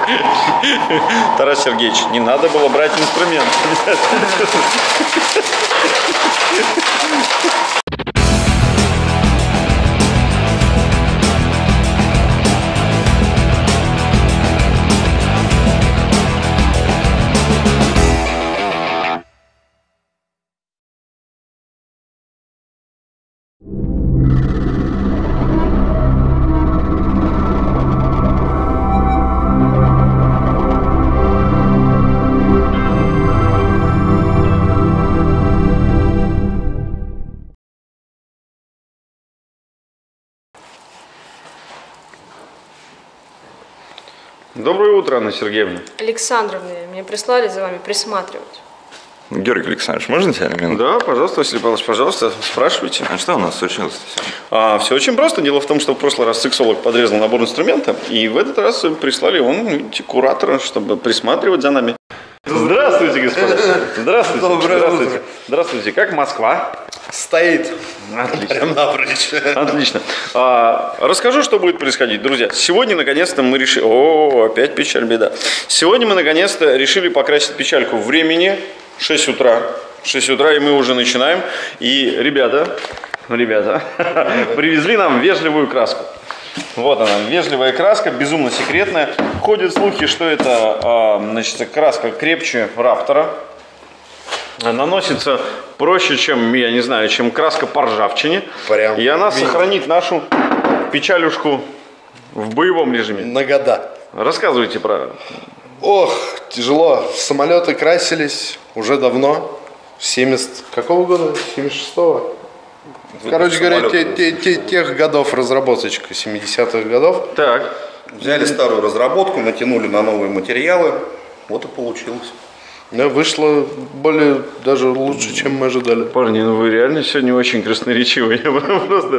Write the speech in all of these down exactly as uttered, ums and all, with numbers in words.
Тарас Сергеевич, не надо было брать инструмент. Доброе утро, Анна Сергеевна. Александровна, меня прислали за вами присматривать. Георгий Александрович, можно тебя на минуту? Да, пожалуйста, Василий Павлович, пожалуйста, спрашивайте. А что у нас случилось сегодня? А, все очень просто. Дело в том, что в прошлый раз сексолог подрезал набор инструмента, и в этот раз прислали он, видите, куратора, чтобы присматривать за нами. Здравствуйте, господа. Здравствуйте. Доброе Здравствуйте. утро. Здравствуйте. Как Москва? Стоит. Отлично. Прям напрочь. Отлично. А, расскажу, что будет происходить, друзья. Сегодня, наконец-то, мы решили... О, опять печаль, беда. Сегодня мы, наконец-то, решили покрасить печальку. Времени шесть утра. шесть утра, и мы уже начинаем. И ребята, ребята, привезли нам вежливую краску. Вот она, вежливая краска, безумно секретная. Ходят слухи, что это, значит, краска крепче Раптора. Наносится проще, чем, я не знаю, чем краска по ржавчине. Прям и она видите. сохранит нашу печалюшку в боевом режиме. На года. Рассказывайте про... Ох, тяжело. Самолеты красились уже давно. семьдесят какого года? семьдесят шестого. Короче говоря, те, те, те, тех годов разработочка, семидесятых годов. Так. Взяли старую разработку, натянули на новые материалы, вот и получилось. Да, вышло более даже лучше, чем мы ожидали. Парни, ну вы реально сегодня очень красноречивые. Я просто...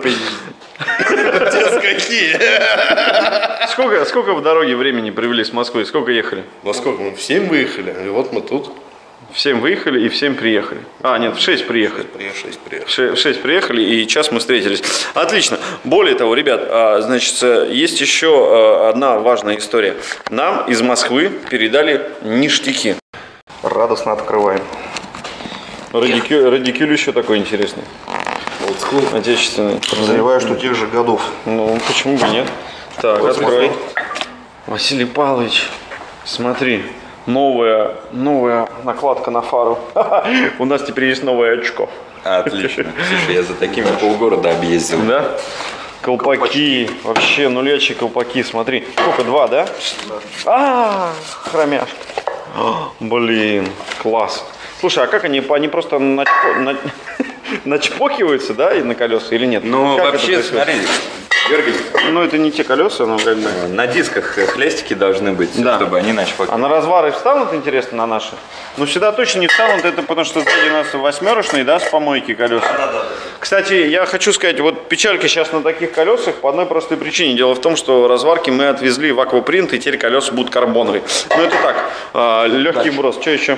Какие? Сколько, сколько в дороге времени провели с Москвы? Сколько ехали? Во сколько мы? В семь выехали, и вот мы тут. В семь выехали и в семь приехали. А, нет, в шесть приехали. шесть приехали. В ше- в шесть приехали, и час мы встретились. Отлично. Более того, ребят, а, значит, есть еще а, одна важная история. Нам из Москвы передали ништяки. Радостно открываем. Радикюль, радикюль еще такой интересный. Отечественный. Подозреваю, что тех же годов. Ну, почему бы нет? Так, открой. Василий Павлович, смотри. Новая, новая накладка на фару. У нас теперь есть новое очко. Отлично. Слушай, я за такими полгорода объездил. Да? Колпаки. Вообще нулячие колпаки. Смотри. Сколько? Два, да? А, хромяшка. Блин, класс. Слушай, а как они? Они просто начпо- на- начпокиваются, да, и на колеса или нет? Ну, Как это вообще, происходит? смотри, Георгий, Ну, это не те колеса, но как бы... на дисках хлястики должны быть, Да. чтобы они начали. А на развары встанут, интересно, на наши? Ну, сюда точно не встанут, это потому что сзади у нас восьмерочные, да, с помойки колеса. Да, да, да. Кстати, я хочу сказать, вот печалька сейчас на таких колесах по одной простой причине. Дело в том, что разварки мы отвезли в аквапринт, и теперь колеса будут карбоновые. Ну, это так, э, легкий брос. Что еще?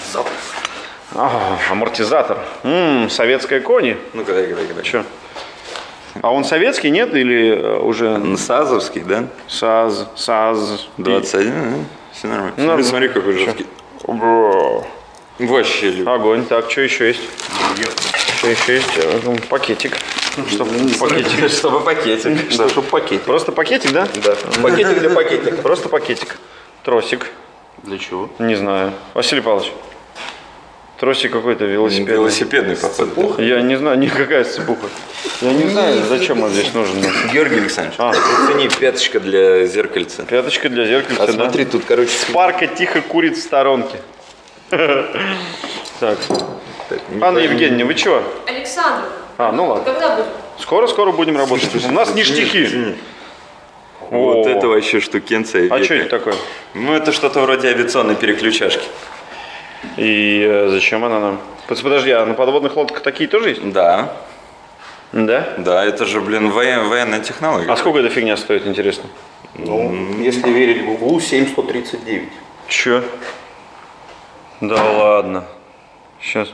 А, амортизатор. М-м, советская кони. Ну-ка, дай, дай, дай. Че? А он советский, нет? Или э, уже... Сазовский, да? САЗ, САЗ. двадцать один, ну, все нормально. Ну, нормально. Смотри, какой жесткий. Бро. Вообще любит. Огонь. Так, что еще есть? Что еще есть? Э, Пакетик. Чтобы пакетик. Чтобы пакетик. Да, чтобы пакетик. Просто пакетик, да? Да. Пакетик для пакетика. Просто пакетик. Тросик. Для чего? Не знаю. Василий Павлович. Тросик какой-то велосипедный. Велосипедный, походу. Я не знаю, никакая сцепуха. Я не знаю, зачем он здесь нужен. Георгий Александрович, А. оцени пяточка для зеркальца. Пяточка для зеркальца, А да? смотри, тут, короче, Парка тихо курит в сторонке. Так. так, не Анна пойми. Евгеньевна, вы чего? Александровна, А, ну ладно. когда будем? Скоро-скоро будем работать. У нас ништяки. Вот О. это вообще штукенция. А века. что это такое? Ну, это что-то вроде авиационной переключашки. И э, зачем она нам? Под- Подожди, а на подводных лодках такие тоже есть? Да, Да? да, это же, блин, воен- военная технология. А сколько эта фигня стоит, интересно? Ну, если верить Гуглу, семь сто тридцать девять. Чё? Да ладно. Сейчас.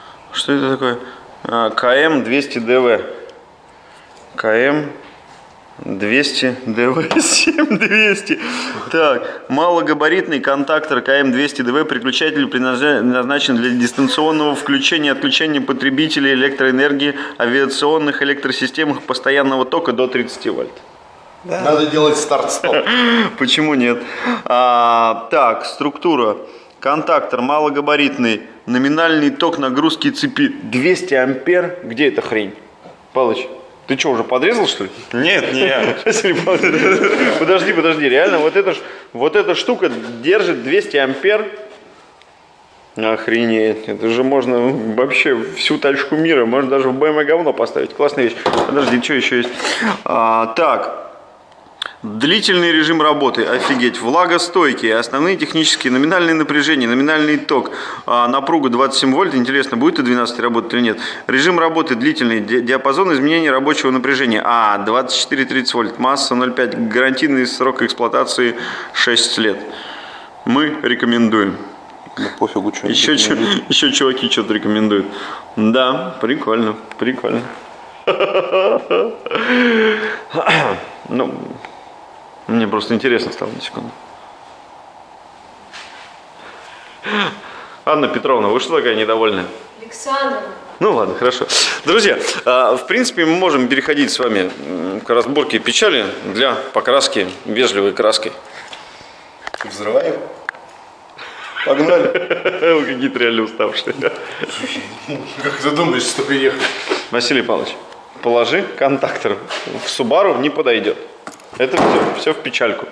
Что это такое? А, КМ двести ДВ. КМ двести дэ вэ семь двести. Так, малогабаритный контактор ка эм двести дэ вэ, переключатель предназначен для дистанционного включения и отключения потребителей электроэнергии авиационных электросистемах постоянного тока до тридцати вольт. Да. Надо делать старт-стоп. Почему нет? А, так, структура. Контактор малогабаритный, номинальный ток нагрузки цепи двести ампер. Где эта хрень? Палыч, ты что, уже подрезал, что ли? Нет, не я. Подожди, подожди, реально, вот эта, вот эта штука держит двести ампер. Охренеть, это же можно вообще всю тачку мира, можно даже в бэ эм вэ говно поставить. Классная вещь. Подожди, что еще есть? А, так. Длительный режим работы, офигеть, влагостойкие, основные технические, номинальное напряжение, номинальный ток, а, напруга двадцать семь вольт, интересно, будет и двенадцать работать или нет. Режим работы длительный, ди диапазон изменения рабочего напряжения, а, двадцать четыре тридцать вольт, масса ноль целых пять десятых, гарантийный срок эксплуатации шесть лет. Мы рекомендуем. Да пофигу, что еще, чу еще чуваки что-то рекомендуют. Да, прикольно, прикольно. Ну... Мне просто интересно стало на секунду. Анна Петровна, вы что такая недовольная? Александровна. Ну ладно, хорошо. Друзья, в принципе, мы можем переходить с вами к разборке печали для покраски вежливой краской. Взрываем. Погнали. Вы какие-то реально уставшие. Как ты думаешь, что приехал? Василий Павлович, положи контактор. В Subaru не подойдет. Это все, все в печальку.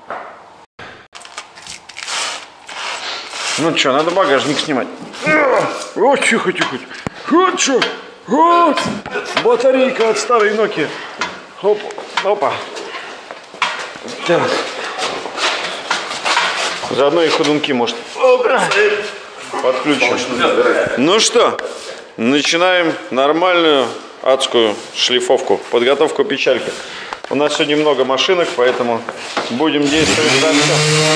Ну что, надо багажник снимать. О, тихо, тихо. Вот что. Вот. Батарейка от старой Nokia. Оп, опа. Так. Заодно и ходунки, может. Подключим. Ну что, начинаем нормальную адскую шлифовку, подготовку печальки. У нас сегодня много машинок, поэтому будем действовать за все.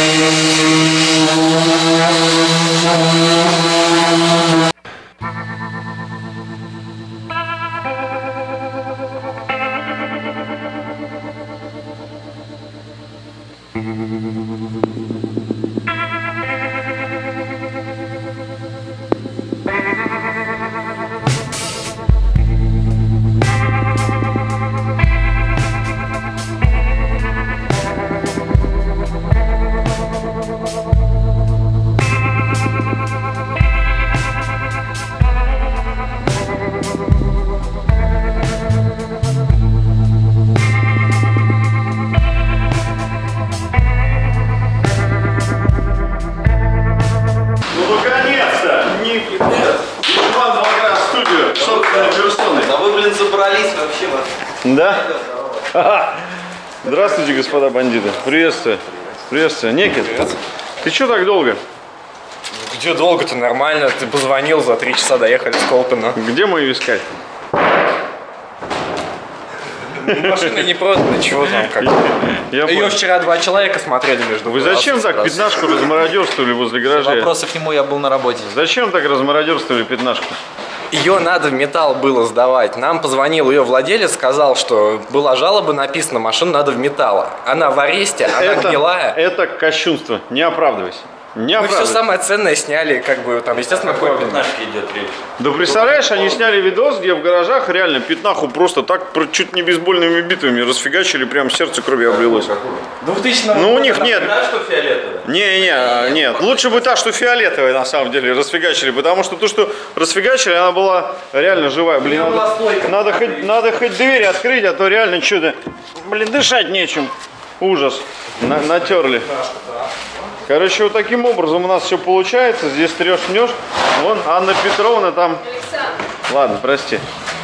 Да? Здравствуйте, господа бандиты. Приветствую. Приветствую. Некит, ты что так долго? Где долго-то? Нормально. Ты позвонил, за три часа доехали с Колпина. Где мою искать? Машина не продана, чего там как. Ее вчера два человека смотрели между. Вы зачем так пятнашку размародерствовали возле гаража? Вопросы к нему, я был на работе. Зачем так размародерствовали пятнашку? Ее надо в металл было сдавать. Нам позвонил ее владелец, сказал, что была жалоба написана, машину надо в металл. Она в аресте, она это, гнилая. Это кощунство. Не оправдывайся. Не Мы все самое ценное сняли, как бы там, естественно, Какой пятнашки идет речь? Да представляешь, они сняли видос, где в гаражах реально пятнаху просто так чуть не бейсбольными битвами расфигачили, прям сердце крови облилось. двухтысячного Ну у них нет. Та, что фиолетовая? Не, не, нет. Лучше бы та, что фиолетовая, на самом деле, расфигачили, потому что то, что расфигачили, она была реально живая. Блин, надо, надо, хоть, надо хоть двери открыть, а то реально что-то, блин, дышать нечем. Ужас. На, натерли. Короче, вот таким образом у нас все получается. Здесь трешь, мнешь. Вон Анна Петровна там. Александр. Ладно, прости.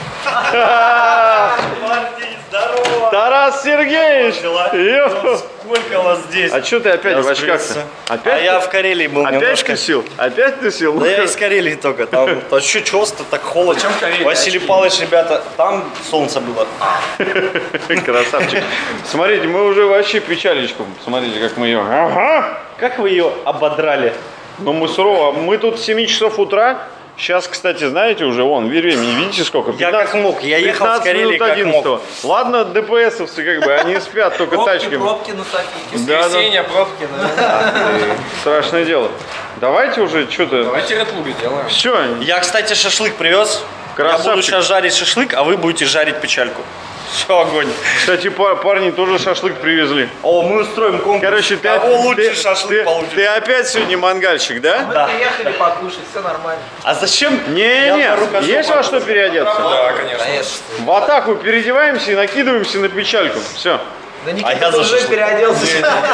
Тарас Сергеевич! Сколько вас здесь? А что ты опять в очках-то? Опять? А я в Карелии был Опять немножко. тусил? Опять тусил? Да я из Карелии только. Там вообще чёрство, так холодно. Василий Павлович, ребята, там солнце было. Красавчик. Смотрите, мы уже вообще печалечку. Смотрите, как мы ее... Ага! Как вы ее ободрали? Ну мы сурово. Мы тут с семи часов утра. Сейчас, кстати, знаете, уже вон, времени, видите сколько? Я как мог, я ехал с Карелии как мог. Ладно, ДПСовцы как бы, они спят только Пробки, тачками. пробки на Софийке. Да, да. Воскресенье, пробки на... Страшное дело. Давайте уже что-то... Давайте ретлугу сделаем. Все, Я, кстати, шашлык привез. Я буду Красавчик. сейчас жарить шашлык, а вы будете жарить печальку. Все, огонь. кстати, па- парни тоже шашлык привезли. О, мы устроим конкурс. Короче, ты, Кого лучше ты- шашлык ты- получит. ты опять сегодня мангальщик, да? Мы приехали покушать, все нормально. А зачем? Не-не, Я покажу, есть во что переодеться? Да, конечно. Конечно. В атаку переодеваемся и накидываемся на печальку. Все. Да А Никита я за уже шашлык. переоделся.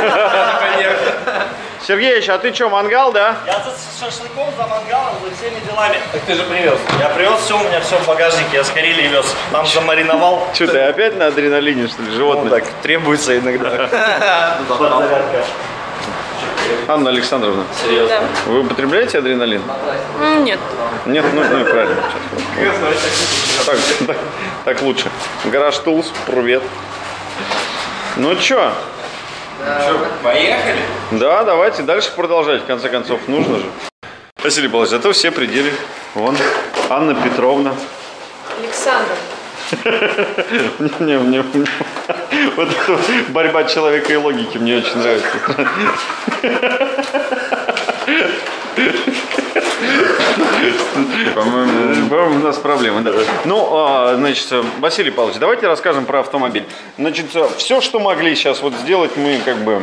Сергеич, а ты что, мангал, да? Я за шашлыком, за мангалом, за всеми делами. Так ты же привез. Я привез все, у меня все в багажнике, я с Карелии вез. Там замариновал. Что, ты опять на адреналине, что ли, Ну, животное? так, требуется иногда. Подзарядка. Анна Александровна, Да. вы употребляете адреналин? М, Нет. Нет, ну, ну и правильно. Так, так, так лучше. Гараж Тулс, привет. Ну чё? Что, поехали? Да, давайте дальше продолжать, в конце концов, нужно же. Василий Павлович, зато все пределы. Вон, Анна Петровна. Александр. Не, мне, мне- вот эта борьба человека и логики мне очень нравится. По-моему, по-моему, у нас проблемы. Да. Ну, а, значит, Василий Павлович, давайте расскажем про автомобиль. Значит, все, что могли сейчас вот сделать, мы как бы...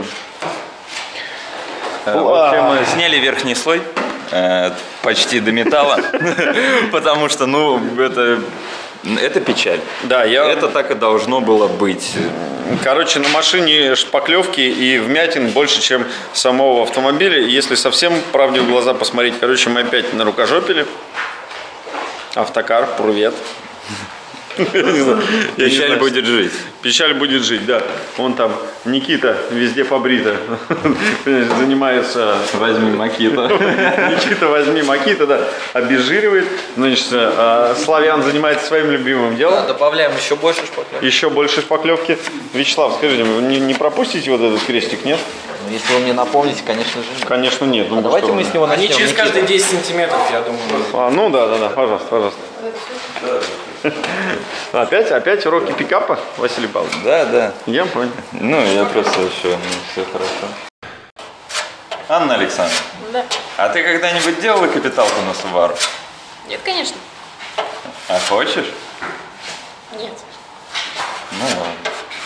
Вообще мы сняли верхний слой э, почти до металла, потому что, ну, это, это печаль. Да, я... Это так и должно было быть. Короче, на машине шпаклевки и вмятин больше, чем самого автомобиля. Если совсем правде в глаза посмотреть, короче, мы опять на рукожопили. Автокар, привет. Я не знаю, я не Печаль знаю. будет жить. Печаль будет жить, да. Вон там Никита, везде побрита, занимается... Возьми Макита. Никита, возьми Макита, да, обезжиривает. Значит, а Славян занимается своим любимым делом. Добавляем еще больше шпаклевки. Еще больше шпаклевки. Вячеслав, скажите, вы не, не пропустите вот этот крестик, нет? Если вы мне напомните, конечно же нет. Конечно, нет. Ну, Давайте что мы вы. с него Они начнем. через Никита. каждые десять сантиметров, я думаю. А, ну да, да, да, пожалуйста, пожалуйста. Опять, опять уроки пикапа, Василий Павлович? Да, да. Я понял. Ну, я просто еще, ну, все хорошо. Анна Александровна, Да. а ты когда-нибудь делала капиталку на Subaru? Нет, конечно. А хочешь? Нет. Ну ладно.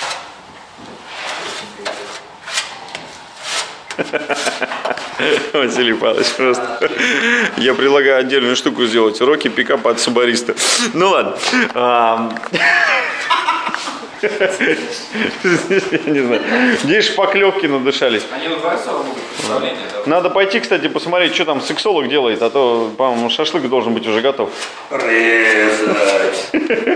Василий Павлович, просто. Я предлагаю отдельную штуку сделать. Уроки пикапа от субариста. Ну ладно. А, Я не знаю. Здесь шпаклевки надышались. Они у Дворцова будут представление. Надо пойти, кстати, посмотреть, что там сексолог делает, а то, по-моему, шашлык должен быть уже готов. Резать.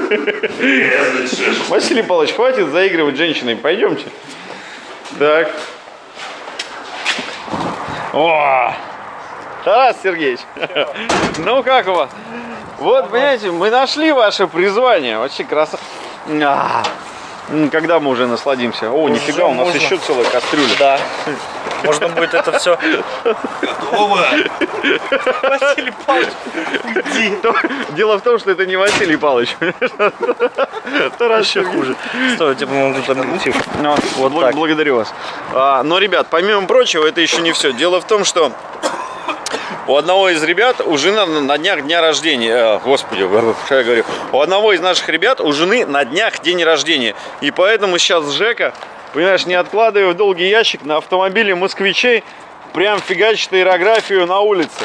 Василий Павлович, хватит заигрывать с женщиной, пойдемте. Так. О! Тарас Сергеевич, ну как у вас? Вот, понимаете, мы нашли ваше призвание. Вообще красота. А, м, Когда мы уже насладимся? О, нифига, у нас можно. еще целая кастрюля. Да. Можно будет это все. Готово. Василий Павлович, уйди. То- Дело в том, что это не Василий Павлович. Тарас Еще хуже. Стой, тебе могу тут объектив. Ну, Вот бл- так. Благодарю вас. А, но, ребят, помимо прочего, это еще не все. Дело в том, что у одного из ребят у жены на- на днях дня рождения. Э, господи, что я говорю? У одного из наших ребят у жены на днях день рождения. И поэтому сейчас Жека, понимаешь, не откладывая в долгий ящик, на автомобиле москвичей прям фигачит аэрографию на улице.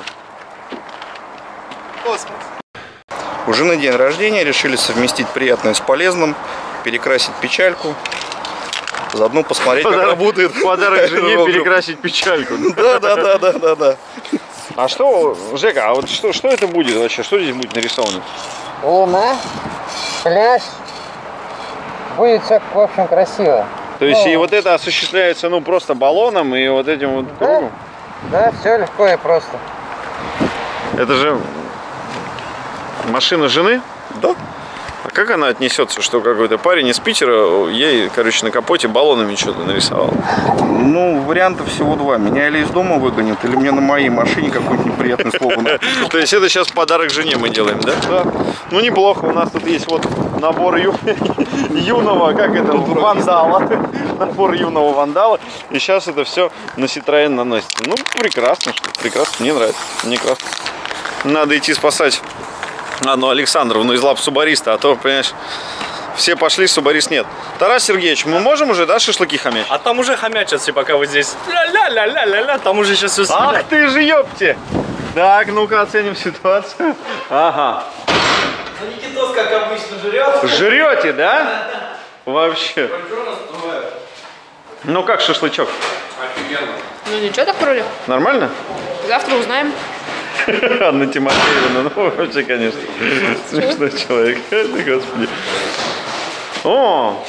У жены день рождения, решили совместить приятное с полезным, перекрасить печальку, заодно посмотреть, как Подарок- работает. Подарок жене перекрасить печальку. Да, да, да, да, да, да. А что, Жека, а вот что, что это будет вообще? Что здесь будет нарисовано? Луна, пляж. Будет все, в общем, красиво. То есть Ну, и вот это осуществляется, ну, просто баллоном и вот этим вот Да. кругом? Да, все легко и просто. Это же машина жены? Да. А как она отнесется, что какой-то парень из Питера ей, короче, на капоте баллонами что-то нарисовал? Ну, вариантов всего два. Меня или из дома выгонят, или мне на моей машине какое-нибудь неприятное слово напишут. То есть это сейчас подарок жене мы делаем, да? Да. Ну, неплохо. У нас тут есть вот набор ю... юного, как это, вандала. Набор юного вандала. И сейчас это все на Citroёn наносится. Ну, прекрасно, что прекрасно. Мне нравится. Мне красно. Надо идти спасать Анну Александровну из лап субариста, а то, понимаешь, все пошли, субарист нет. Тарас Сергеевич, мы можем уже, да, шашлыки хомячить? А там уже хомячат все, пока вы здесь. Ля-ля-ля-ля-ля-ля, там уже сейчас все съедят. Ах ты же, ёпте! Так, ну-ка оценим ситуацию. Ага. Ну, Никитос, как обычно, жрет. Жрете, да? Вообще. Ну как шашлычок? Офигенно. Ну ничего так вроде. Нормально? Завтра узнаем. Анна Тимофеевна, ну вообще, конечно, смешной человек. Это, господи. О!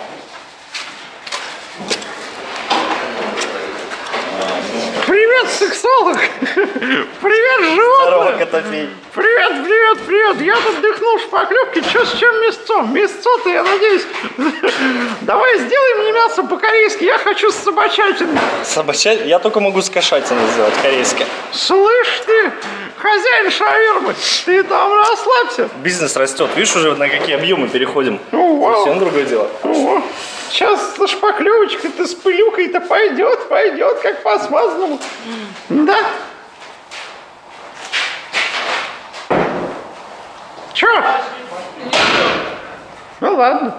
Привет, сексолог! Привет, животное! Здорово, Котофей. Привет, привет, привет! Я тут дыхнул в шпаклевке. Чё с чем мясцом? Мясцо-то, я надеюсь. Давай сделай мне мясо по-корейски. Я хочу с собачатиной. Собачать? Я только могу с кошатиной сделать, корейское. Слышь ты, хозяин шавермы, ты там расслабься. Бизнес растет. Видишь, уже на какие объемы переходим. О, Совсем другое дело. О, сейчас со шпаклевочкой-то с пылюкой-то пойдет, пойдет, как по смазанному. Да. Чё? Ну ладно.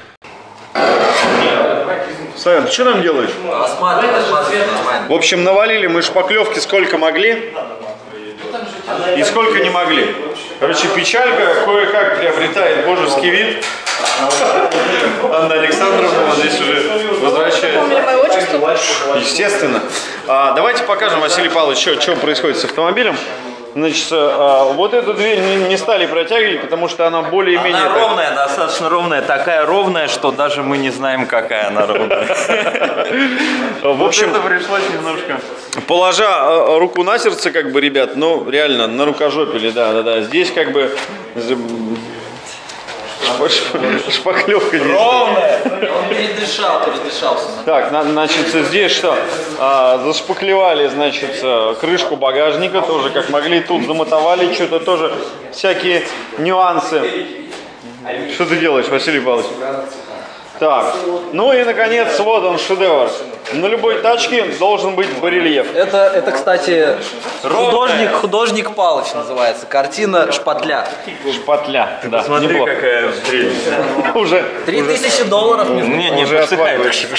Саян, ты что там делаешь? Осматривай, осматривай, нормально. В общем, навалили мы шпаклевки сколько могли и сколько не могли. Короче, печалька кое-как приобретает божеский вид. Анна Александровна здесь уже возвращается. Помнили мое отчество? Естественно. А, давайте покажем, Василий Павлович, что, что происходит с автомобилем. Значит, а, вот эту дверь не, не стали протягивать, потому что она более-менее... Она так... ровная, достаточно ровная, такая ровная, что даже мы не знаем, какая она ровная. В общем, это пришлось немножко... положа руку на сердце, как бы, ребят, ну, реально, на рукожопили, да-да-да. Здесь, как бы, шпаклевка здесь. Ровная. Он передышал, передышался. Так, на- значит, здесь что? А, зашпаклевали, значит, крышку багажника, тоже как могли, тут замотовали, что-то тоже, всякие нюансы. Что ты делаешь, Василий Павлович? Так, ну и, наконец, вот он, шедевр. На любой тачке должен быть барельеф. Это, это, кстати, художник, художник Палыч называется. Картина «Шпатля». Шпатля, да, Смотри, неплохо. какая прелесть. Уже, Три тысячи долларов. Не, не, уже посыхает.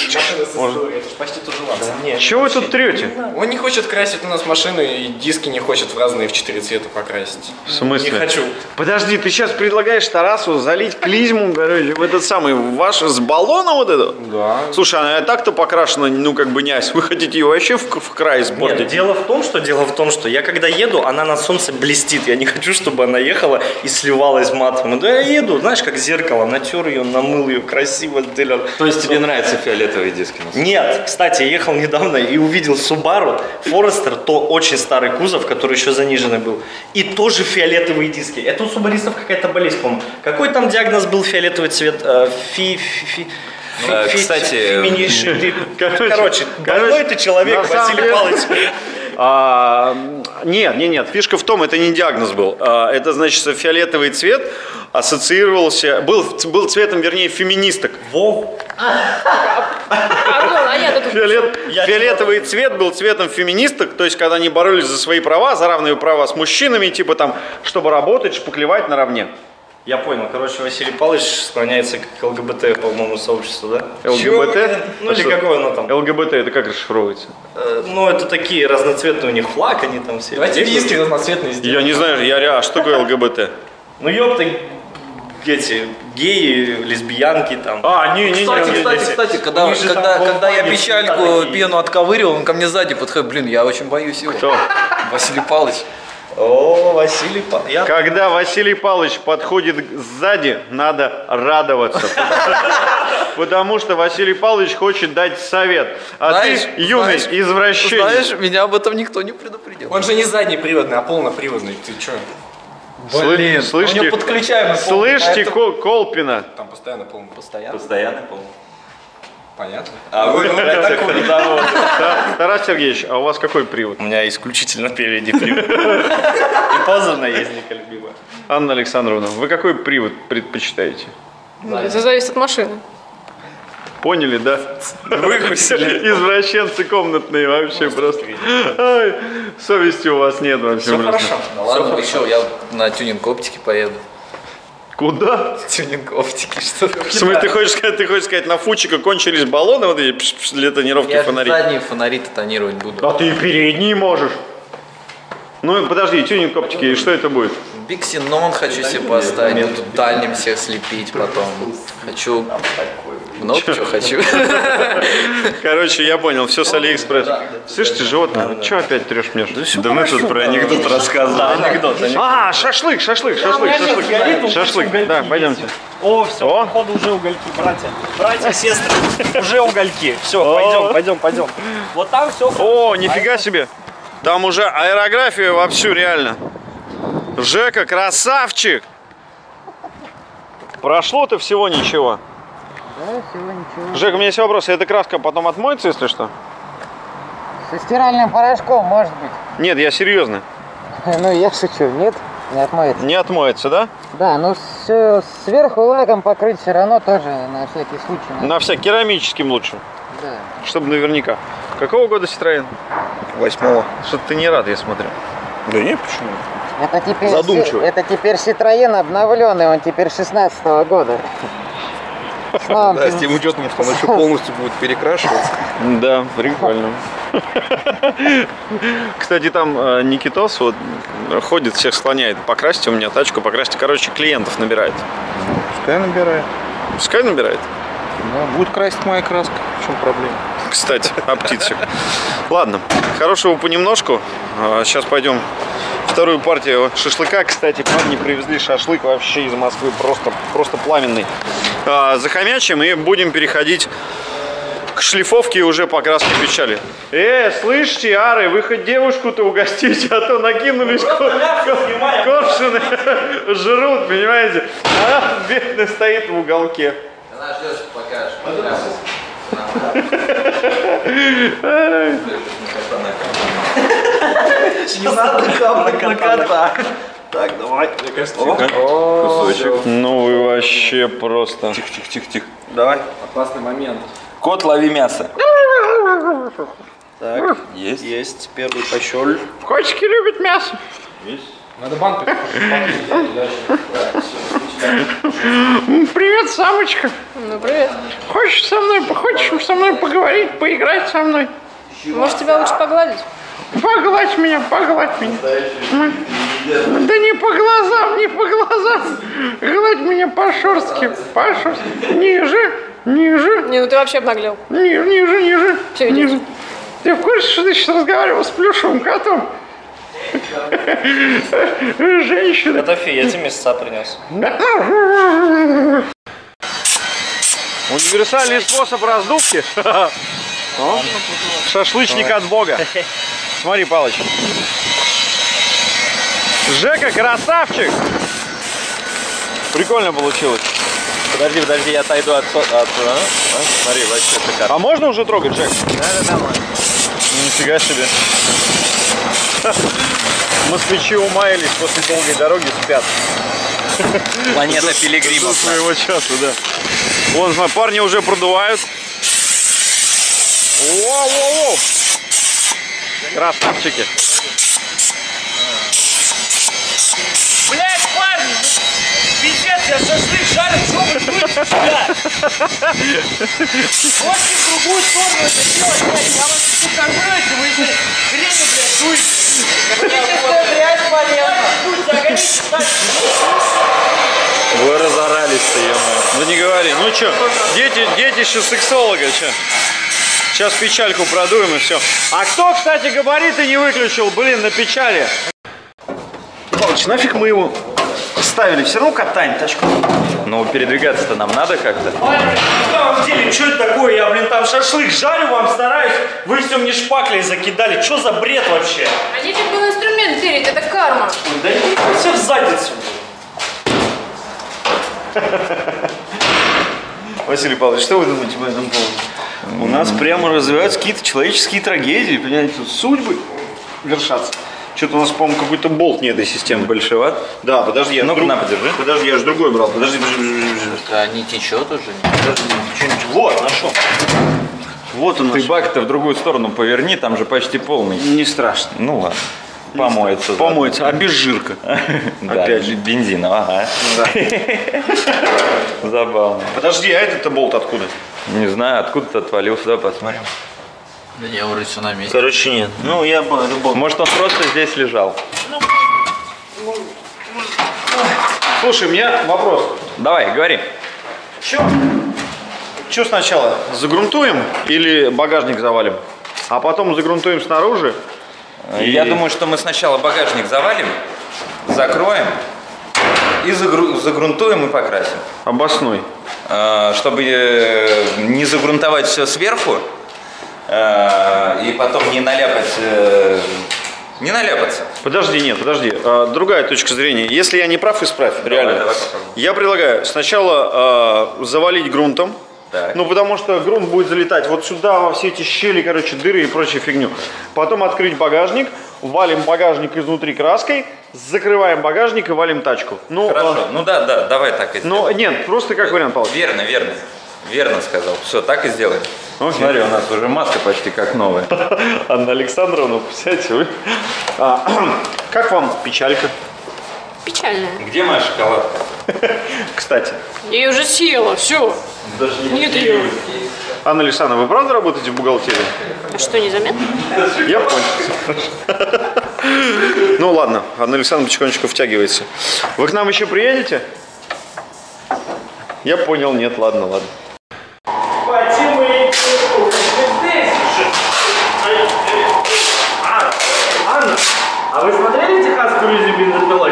Почти тоже ладно. чего вы тут трете? Он не хочет красить у нас машины, и диски не хочет в разные в четыре цвета покрасить. В смысле? Не хочу. Подожди, ты сейчас предлагаешь Тарасу залить клизму, короче, в этот самый, ваш с баллона вот это? Да. Слушай, она и так-то покрашена, ну, как бы нясь. Вы хотите ее вообще в, в край Нет, испортить? дело в том, что дело в том, что я когда еду, она на солнце блестит. Я не хочу, чтобы она ехала и сливалась матом. Да я еду, знаешь, как зеркало, натер ее, намыл ее, красиво сделал. То есть тебе нравятся фиолетовые диски? Нет, кстати, я ехал недавно и увидел Subaru Forester, то очень старый кузов, который еще заниженный был, и тоже фиолетовые диски. Это у субаристов какая-то болезнь, по-моему. Какой там диагноз был фиолетовый цвет? Э, Фи, фи, фи. Э, Фи- кстати, феминиши- ты- короче, короче, больной короче, ты человек, на самом Василий деле- Павлович. А, нет, нет, нет, фишка в том, это не диагноз был. А, это, значит, фиолетовый цвет ассоциировался, был, был цветом, вернее, феминисток. Вов. Пардон, а я тут... Фиолет- Я фиолетовый цвет был цветом феминисток, то есть, когда они боролись за свои права, за равные права с мужчинами, типа там, чтобы работать, шпаклевать наравне. Я понял, короче, Василий Павлович склоняется к ЛГБТ, по-моему, сообществу, да? ЛГБТ? Ну или какое оно там? ЛГБТ это как расшифровывается? Э, Ну, это такие разноцветные у них флаг, они там все. Давайте диски разноцветные сделаем. Я не знаю, я реально, а что такое ЛГБТ? Ну, ёпты, эти, геи, лесбиянки там. А, не, не, Кстати, не, кстати, эти- кстати, у когда, них же там когда, в когда я Волгограде печальку всегда такие. пену отковыривал, он ко мне сзади подходит, блин, я очень боюсь его. Кто? Василий Павлович. О, Василий Павлович. Я... Когда Василий Павлович подходит сзади, надо радоваться. Потому что Василий Павлович хочет дать совет. А Знаешь, ты, юный знаешь, извращенец. Знаешь, меня об этом никто не предупредил. Он же не задний приводный, а полноприводный. Ты что? Слы- слышите, у него подключаемый пол, слышите поэтому- Кол- Колпина? Там постоянно полный. Постоянно? Постоянный пол. Понятно. А вы говорите, такой. Та- Тарас Сергеевич, а у вас какой привод? У меня исключительно передний привод. И поза наездника любимая. Анна Александровна, вы какой привод предпочитаете? Ну, это зависит от машины. Поняли, да? Выкусили. Извращенцы комнатные вообще просто. Ай, совести у вас нет вообще. Все просто. хорошо. Ну ладно, еще я на тюнинг оптики поеду. Куда? Тюнинг оптики, что В смысле, ты хочешь сказать, ты хочешь сказать, на фучика кончились баллоны вот эти пш- пш, для тонировки Я фонарей? задние фонари тонировать буду. А ты и передние можешь. Ну, подожди, тюнинг оптики, и что это будет? Биксенон хочу себе поставить, буду дальним всех слепить потом. Хочу... Много чего хочу. Короче, я понял, все с Алиэкспресс. Слышите, животное, что опять трешь мне? Да мы тут про анекдот рассказывали. Анекдот. А, шашлык, шашлык, шашлык, шашлык. Шашлык, да, пойдемте. О, все, О. походу уже угольки, братья. Братья, сестры, уже угольки. Все, пойдем, пойдем, пойдем. Вот там все. О, нифига себе. Там уже аэрография вовсю, реально. Жека, красавчик. Прошло-то всего ничего. Да, всего ничего. Жека, у меня есть вопрос. Эта краска потом отмоется, если что? Со стиральным порошком, может быть. Нет, я серьезно. Ну, я шучу, нет? Не отмоется. Не отмоется, да? Да, ну все сверху лаком покрыть все равно тоже на всякий случай. надо. На всякий, керамическим лучше. Да. Чтобы наверняка. Какого года Citroёn? Восьмого. Что-то ты не рад, я смотрю. Да нет, почему? Это теперь, Задумчиво. Си- это теперь Citroёn обновленный, он теперь шестнадцатого года. С новым Да, с пин- тем учетом, что он еще полностью будет перекрашиваться. Да, прикольно. Кстати, там э, Никитос вот ходит, всех склоняет. Покрасьте у меня тачку, покрасьте. Короче, клиентов набирает. Пускай набирает. Пускай набирает. Да, будет красить моя краска. В чем проблема? Кстати, о птицах. Ладно, хорошего понемножку. Сейчас пойдем вторую партию шашлыка. Кстати, парни привезли шашлык вообще из Москвы, просто, просто пламенный. А, захомячим и будем переходить к шлифовке и уже покраске печали. Э, слышите, ары, вы хоть девушку-то угостите, а то накинулись коршуны, жрут, понимаете? А бедный стоит в уголке. Она ждет, что покажешь. Не надо капать на кота. Так, давай. Кусочек. Ну вы вообще просто. Тихо, тихо, тихо, тихо. Давай. Опасный момент. Кот, лови мясо. Так, Есть. есть. Первый пощель. Котики любят мясо. Надо банку. Привет, самочка. Ну, привет. Хочешь со мной, хочешь со мной поговорить, поиграть со мной? Может, тебя лучше погладить? Погладь меня, погладь меня. Да не по глазам, не по глазам. Гладь меня по шерстке, по шерстке. Ниже, ниже, Не, ну ты вообще обнаглел. ниже, ниже, ниже. Всё, иди. ниже. Ты в курсе, что ты сейчас разговаривал с плюшевым котом? Женщина. Это фи, я тебе месяца принес. Универсальный способ раздувки. О, шашлычник от Бога. Смотри, Палыч. Жека, красавчик. Прикольно получилось. Подожди, подожди, я отойду от... от а? А? Смотри, вообще шикарно. А можно уже трогать, Жек? Да, да, да, Нифига себе. Москвичи умаялись после долгой дороги, спят. Планета До пилигримов. своего часа, да. Вон, смотри, парни уже продувают. Воу-воу-воу. Красавчики. Блять, парни! Пиздец, я шашлык жарю, что вы будете, бля? Можете в другую сторону это делать, блядь, я вас тут кормлюсь, вы здесь время, блядь, дуете. Хотите, грязь полезна. Будь, загоните дальше. Вы разорались-то, ё-моё. Да не говори. Ну что, дети, детище сексолога, что? Сейчас печальку продуем и все. А кто, кстати, габариты не выключил, блин, на печали? Палыч, нафиг мы его ставили? Все равно катаем тачку. Ну, передвигаться-то нам надо как-то. На самом деле, что это такое? Я, блин, там шашлык жарю вам, стараюсь. Вы все мне шпаклей закидали. Что за бред вообще? А нефиг был инструмент терять, это карма. Да не все в задницу. Василий Павлович, что вы думаете по этому поводу? У нас прямо развиваются какие-то человеческие трагедии, понимаете, тут судьбы вершатся. Что-то у нас, по-моему, какой-то болт не этой системы. Большеват? Да, подожди, я Ну-ка, друг- на, подержи. Подожди, я же другой брал. Подожди, подожди, подожди, подожди. А не течет уже? Что-нибудь- Вот, нашел. Вот он Ты наш. бак-то в другую сторону поверни, там же почти полный. Не страшно. Ну ладно. Помоется. заодно. Помоется, а без жирка. Да, Опять же. бензин, ага. Забавно. Подожди, а этот-то болт откуда? Не знаю, откуда-то отвалился, да, посмотрим. Да не, вроде все на месте. Короче, нет. Ну, я бы любой. Может, он просто здесь лежал. Слушай, у меня вопрос. Давай, говори. Че? Че сначала? Загрунтуем или багажник завалим? А потом загрунтуем снаружи? И- Я думаю, что мы сначала багажник завалим, закроем и загру- загрунтуем и покрасим. Обоснуй. Э, Чтобы э, не загрунтовать все сверху э, и потом не наляпать, э, не наляпаться. Подожди, нет, подожди. А, другая точка зрения. Если я не прав, исправь. Реально. давай попробуем. Я предлагаю сначала а, завалить грунтом. Так. Ну, потому что грунт будет залетать вот сюда, во все эти щели, короче, дыры и прочую фигню. Потом открыть багажник, валим багажник изнутри краской, закрываем багажник и валим тачку. Ну, Хорошо, а, ну да, да, давай так и сделаем. ну, нет, просто как вариант, Павел. Верно, верно. Верно сказал. Все, так и сделаем. Окей. Смотри, у нас уже маска почти как новая. Анна Александровна, сядьте вы. А, как вам печалька? Печальная. Где моя шоколадка? Кстати, Я ее уже съела, все. Нет ее. Анна Александровна, вы правда работаете в бухгалтерии? А что, незаметно? Я понял. Ну ладно, Анна Александровна потихонечку втягивается. Вы к нам еще приедете? Я понял, нет, ладно, ладно. Анна, а вы смотрели техасскую рыжую бензопилой?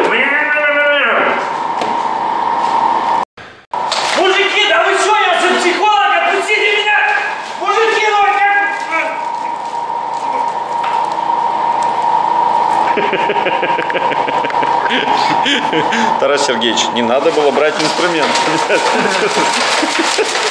Мужики, да вы что, я же психолог, отпустите меня! Мужики, ну как... Тарас Сергеевич, не надо было брать инструмент.